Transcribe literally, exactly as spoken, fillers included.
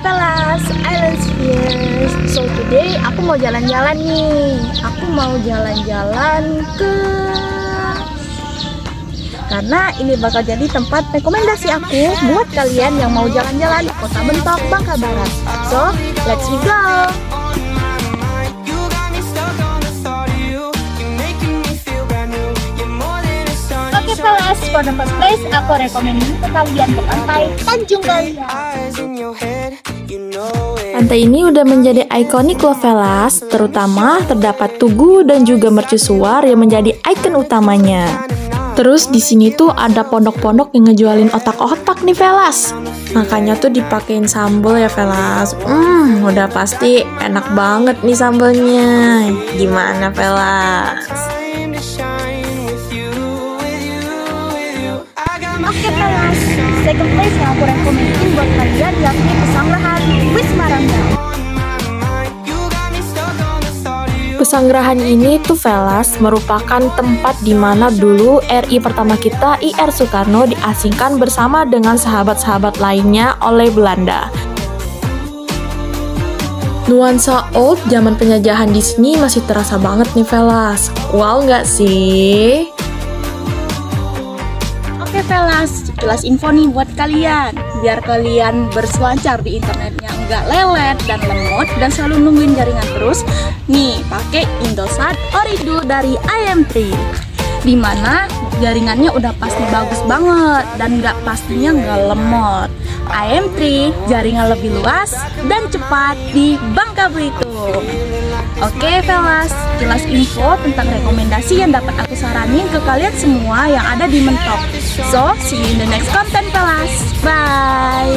Pelas, Island Spheres. So today aku mau jalan-jalan nih. Aku mau jalan-jalan ke karena ini bakal jadi tempat rekomendasi aku buat kalian yang mau jalan-jalan di Kota Bentok, Bangka Barat. So, let's we go. Oke Pelas, for the first place aku rekomendasi ke kalian ke pantai Tanjung Galian. Pantai ini udah menjadi ikonik loh Velas, terutama terdapat tugu dan juga mercusuar yang menjadi ikon utamanya. Terus di sini tuh ada pondok-pondok yang ngejualin otak-otak nih Velas. Makanya tuh dipakein sambal ya Velas. Hmm, udah pasti enak banget nih sambalnya. Gimana Velas? Oke Pelas, second place yang aku rekomendasiin buat kalian yakni Pesanggerahan Wisma Rangga. Pesanggerahan ini tuh Velas merupakan tempat di mana dulu R I pertama kita I R Soekarno diasingkan bersama dengan sahabat-sahabat lainnya oleh Belanda. Nuansa old zaman penjajahan di sini masih terasa banget nih Velas. Wow nggak sih? Oke Velas, jelas info nih buat kalian biar kalian berselancar di internetnya nggak lelet dan lemot dan selalu nungguin jaringan terus. Nih, pakai Indosat Oridu dari I M tiga, dimana jaringannya udah pasti bagus banget dan nggak pastinya nggak lemot. I M tiga jaringan lebih luas dan cepat di Bangka Belitung. Oke Velas, jelas info tentang rekomendasi yang dapat aku saranin ke kalian semua yang ada di Mentok. So, see you in the next content Velas. Bye.